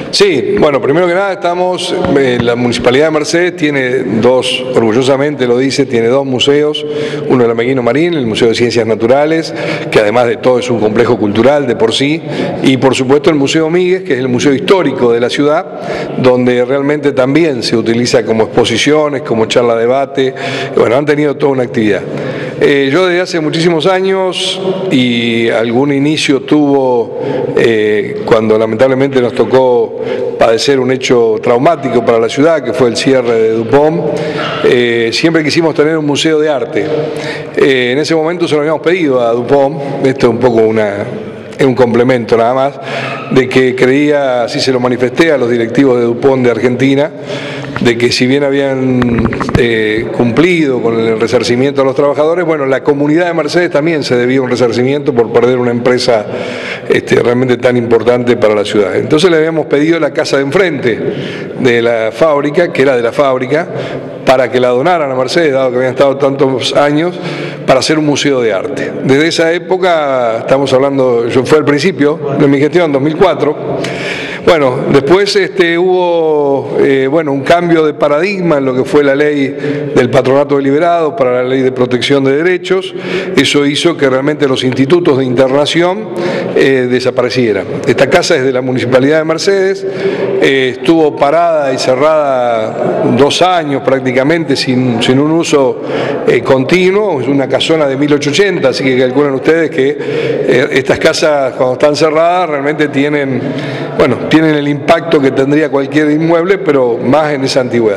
Sí, bueno, primero que nada estamos, la Municipalidad de Mercedes tiene dos, orgullosamente lo dice, tiene dos museos, uno el Ameguino Marín, el Museo de Ciencias Naturales, que además de todo es un complejo cultural de por sí, y por supuesto el Museo Míguez, que es el museo histórico de la ciudad, donde realmente también se utiliza como exposiciones, como charla debate, bueno, han tenido toda una actividad. Yo desde hace muchísimos años, y algún inicio tuvo cuando lamentablemente nos tocó padecer un hecho traumático para la ciudad, que fue el cierre de Dupont, siempre quisimos tener un museo de arte. En ese momento se lo habíamos pedido a Dupont, esto es un poco es un complemento nada más, de que creía, así se lo manifesté a los directivos de Dupont de Argentina, de que si bien habían cumplido con el resarcimiento a los trabajadores, bueno, la comunidad de Mercedes también se debía un resarcimiento por perder una empresa realmente tan importante para la ciudad. Entonces le habíamos pedido la casa de enfrente de la fábrica, que era de la fábrica, para que la donaran a Mercedes, dado que habían estado tantos años, para hacer un museo de arte. Desde esa época, estamos hablando, yo fue al principio de mi gestión, 2004, bueno, después hubo un cambio de paradigma en lo que fue la ley del patronato deliberado para la ley de protección de derechos. Eso hizo que realmente los institutos de internación desaparecieran. Esta casa es de la Municipalidad de Mercedes, estuvo parada y cerrada 2 años prácticamente sin un uso continuo. Es una casona de 1880, así que calculan ustedes que estas casas cuando están cerradas realmente tienen el impacto que tendría cualquier inmueble, pero más en esa antigüedad.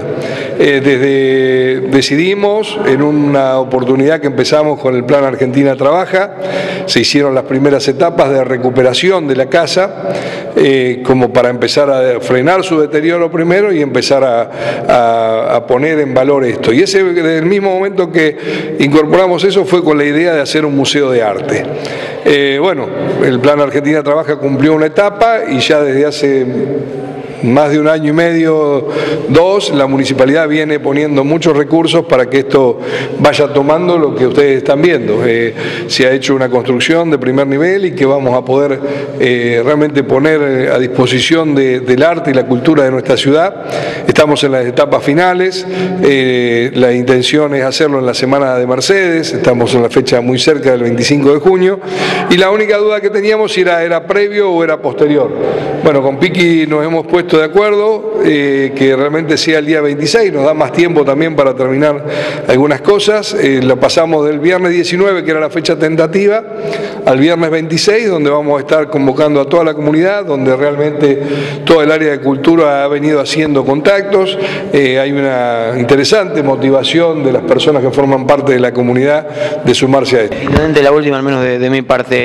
Decidimos, en una oportunidad que empezamos con el Plan Argentina Trabaja, se hicieron las primeras etapas de recuperación de la casa, como para empezar a frenar su deterioro primero y empezar a poner en valor esto. Y desde el mismo momento que incorporamos eso fue con la idea de hacer un museo de arte. El Plan Argentina Trabaja cumplió una etapa y ya desde hace más de 1 año y medio, 2, la municipalidad viene poniendo muchos recursos para que esto vaya tomando lo que ustedes están viendo. Se ha hecho una construcción de primer nivel y que vamos a poder realmente poner a disposición del arte y la cultura de nuestra ciudad. Estamos en las etapas finales, la intención es hacerlo en la Semana de Mercedes, estamos en la fecha muy cerca del 25 de junio, y la única duda que teníamos si era previo o era posterior. Bueno, con Piqui nos hemos puesto de acuerdo que realmente sea el día 26, nos da más tiempo también para terminar algunas cosas. Lo pasamos del viernes 19, que era la fecha tentativa, al viernes 26, donde vamos a estar convocando a toda la comunidad, donde realmente todo el área de cultura ha venido haciendo contactos. Hay una interesante motivación de las personas que forman parte de la comunidad de sumarse a esto. Intendente, la última al menos de mi parte,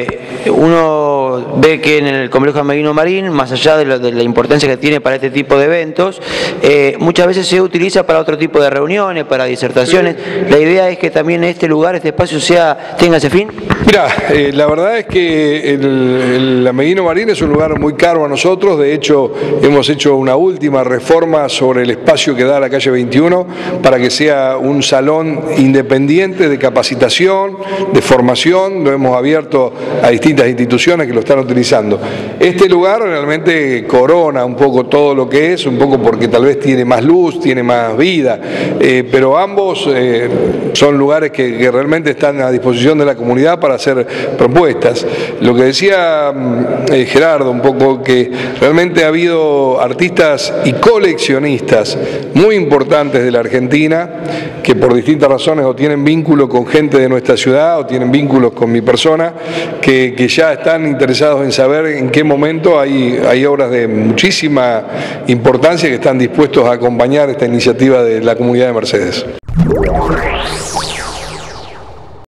uno ve que en el complejo Ameguino Marín, más allá de la importancia que tiene para este tipo de eventos, muchas veces se utiliza para otro tipo de reuniones, para disertaciones. La idea es que también este lugar, este espacio tenga ese fin. Mirá, la verdad es que el Ameguino Marín es un lugar muy caro a nosotros. De hecho, hemos hecho una última reforma sobre el espacio que da la calle 21 para que sea un salón independiente de capacitación, de formación. Lo hemos abierto a distintas instituciones que lo están utilizando. Este lugar realmente corona un poco todo lo que es, un poco porque tal vez tiene más luz, tiene más vida, pero ambos son lugares que realmente están a disposición de la comunidad para hacer propuestas. Lo que decía Gerardo un poco, que realmente ha habido artistas y coleccionistas muy importantes de la Argentina que por distintas razones o tienen vínculo con gente de nuestra ciudad o tienen vínculos con mi persona, que ya están interesados en saber en qué momento hay obras de muchísima importancia que están dispuestos a acompañar esta iniciativa de la comunidad de Mercedes.